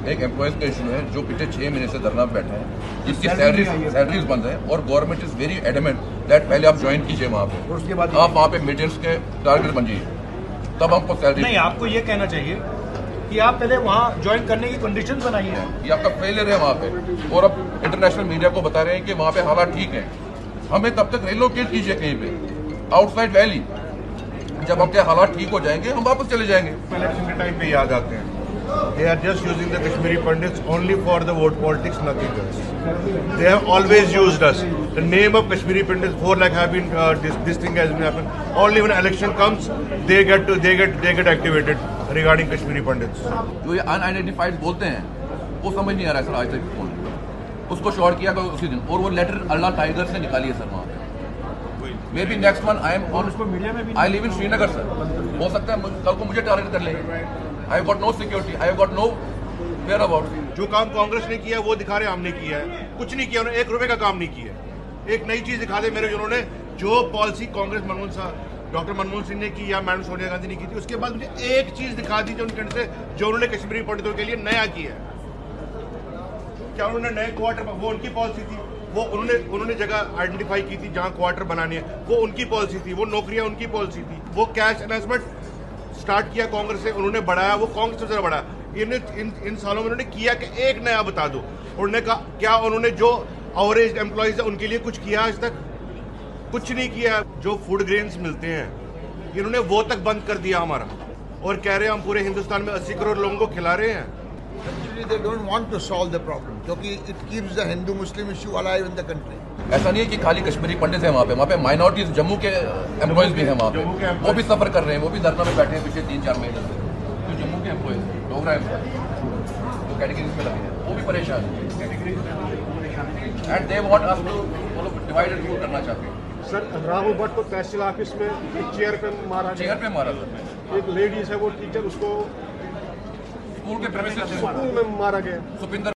एक एम्प्लॉयज का इशू है जो पिछले 6 महीने से धरना पे बैठे हैं, जिसकी सैलरीज बंद है और government is very adamant that पहले आप ज्वाइन कीजिए वहाँ पे, उसके बाद आप वहाँ पे मेंटेनेंस के टारगेट बन जाइए, तब आपको सैलरी नहीं। आपको ये कहना चाहिए कि आप पहले वहाँ ज्वाइन करने की कंडीशन बनाइए। ये आपका फेलियर है वहाँ पे, और अब इंटरनेशनल मीडिया को बता रहे हैं कि वहाँ पे हालात ठीक है। हमें तब तक रिलोकेट कीजिए कहीं पे आउटसाइड वैली, जब आपके हालात ठीक हो जाएंगे हम वापस चले जाएंगे। इलेक्शन के टाइम पे याद आते हैं, they are just using the Kashmiri Pandits only for the vote politics, nothing else. They have always used us. The name of Kashmiri Pandits, 4 lakh have been this thing has been happened. Only when election comes, they get activated regarding Kashmiri Pandits. जो ये unidentified बोलते हैं वो समझ नहीं आ रहा है sir आज तक कौन, उसको शॉर्ट किया उसी दिन, और वो लेटर अल्लाह टाइगर से निकाली है सर वहाँ पे। May be next one I am on, I live in Srinagar sir, हो सकता है कल को मुझे टारगेट कर लेंगे। I got no security, I got no whereabouts. जो काम कांग्रेस ने किया वो दिखा रहे हमने किया है, कुछ नहीं किया उन्होंने, 1 रुपए का काम नहीं किया। एक नई चीज दिखा दे मेरे, उन्होंने जो पॉलिसी कांग्रेस डॉक्टर मनमोहन सिंह ने की या मैडम सोनिया गांधी ने की थी, उसके बाद मुझे एक चीज दिखा दी जो उन्होंने कश्मीरी पंडितों के लिए नया किया है। क्या उन्होंने नए क्वार्टर, वो उनकी पॉलिसी थी, वो उन्होंने जगह आइडेंटिफाई की थी जहां क्वार्टर बनाने हैं, वो उनकी पॉलिसी थी, वो नौकरियां उनकी पॉलिसी थी, वो कैश अनाउंसमेंट स्टार्ट किया कांग्रेस से, उन्होंने बढ़ाया, वो कांग्रेस से बढ़ाया। इन सालों में उन्होंने किया कि एक नया बता दो। उन्होंने कहा क्या उन्होंने जो एवरेज एम्प्लॉइज है उनके लिए कुछ किया? आज तक कुछ नहीं किया। जो फूड ग्रेन्स मिलते हैं इन्होंने वो तक बंद कर दिया हमारा, और कह रहे हैं हम पूरे हिंदुस्तान में 80 करोड़ लोगों को खिला रहे हैं। They don't want to solve the problem क्योंकि it keeps the Hindu-Muslim issue alive in the country. ऐसा नहीं है कि खाली कश्मीरी पंडित हैं वहाँ पे माइनॉरिटीज जम्मू के एम्प्लॉयज भी हैं वहाँ पे, वो भी सफर कर रहे हैं, वो भी धरना में बैठे हैं पिछले 3-4 महीने से। जो जम्मू के एम्प्लॉयज हैं, डोगरा एम्प्लॉयज जो कैटेगरीज में लगे हैं, वो भी परेशान हैं and they want us to, वो लोग डिवाइड एंड रूल करना चाहते हैं। सर, राहुल भट्ट को तहसील ऑफिस में एक चेयर पे मारा सर। एक लेडीज है वो टीचर, उसको स्कूल के प्रेमिसेस स्कूल में मारा गया। सुपिंदर